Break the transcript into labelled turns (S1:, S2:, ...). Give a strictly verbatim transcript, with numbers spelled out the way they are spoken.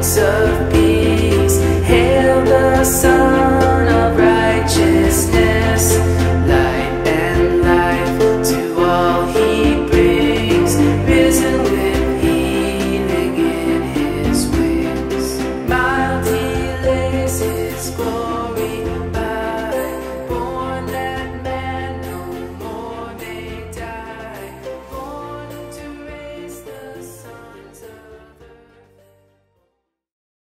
S1: Prince of Peace. Hail the Son of Righteousness, light and life to all he brings, risen with healing in his wings. Mild he lays his glory